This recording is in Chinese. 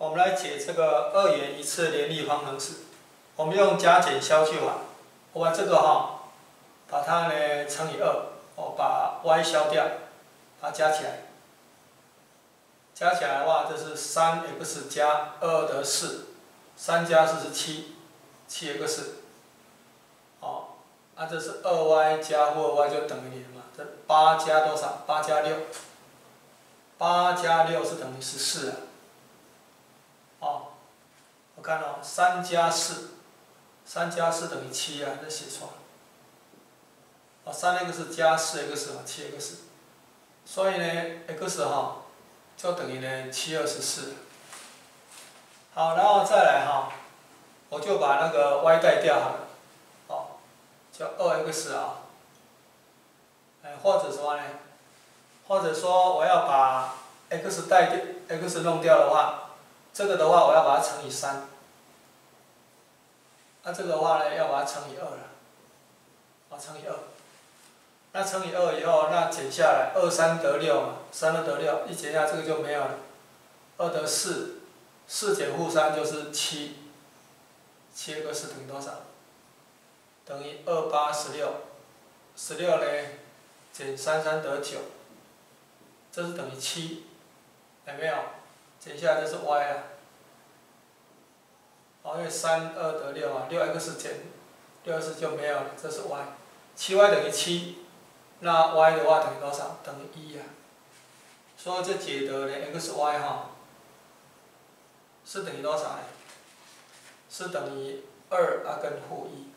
我们来解这个2元一次联立方程式。我们用加减消去法，我把这个把它呢乘以2，我把 y 消掉，把它加起来。加起来的话，这是 3x 加2得4，3加4是7，7x。这是2y 加负 2y 就等于0嘛？这8加多少？8加6，8加6是等于14啊。我看3加4，3加4等于7啊，这写错了。3x 加4x 嘛，7x。所以呢 x 就等于呢724。好，然后再来我就把那个 y 带掉好了。叫2x 或者说呢，或者说我要把 x 带掉 ，x 弄掉的话，这个的话我要把它乘以3，这个的话呢要把它乘以2了，乘以2，那乘以2以后，那减下来，2×3得6嘛，3得6，一减下这个就没有了，2得4，4减负3就是7，7x 等于多少？等于2816，16呢减33得9，这是等于7，有没有？减下来这是 y 啊。因为3、2得6啊，6x 减6x 就没有了，这是 y，7y 等于7，那 y 的话等于多少？等于1啊。所以这解得呢 xy 是等于多少呢？是等于2跟负1。